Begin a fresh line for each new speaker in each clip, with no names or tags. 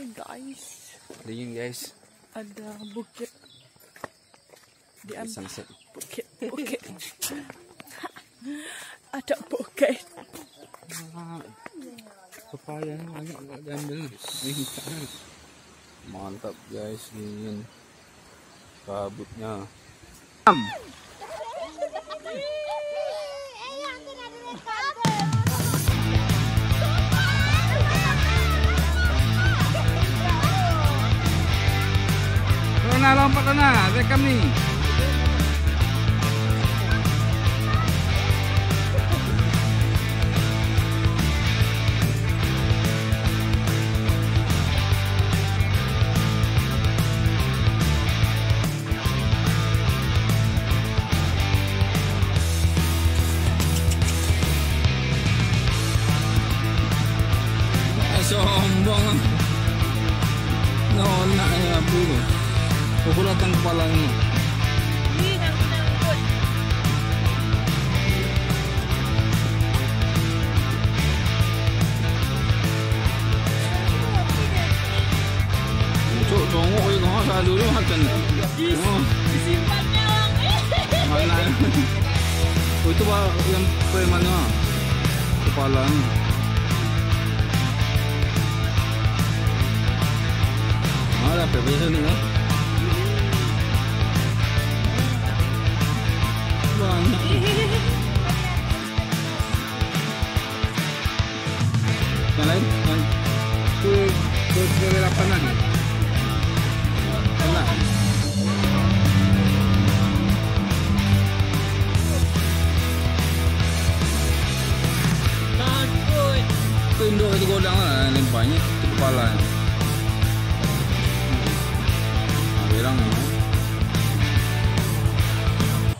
Hai guys.
Dingin guys.
Ada bukit.
Sunset.
Bukit. Ada bukit.
Pepaya ni banyak agak gandeng. Mantap guys, dingin. Kabutnya. Nah, lompat sana, rekam ni. Sombong. Nak ya bulu. Pukul datang kepalanya.
Ini nak ikut.
Cuk, congok ni kau saya dulu makan.
Disimpannya lang.
Mana? Itu yang mana? Kepalanya. Ada apa biasa ni kan? Banyak. Yang lain? Yang ke lapangan ni? Enak.
Takut.
Itu induk itu godang lah. Lempanya itu kepala. Berang ni.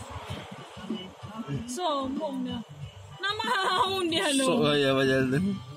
Sombongnya. Nama haun dia no.
Sok aja macam tu.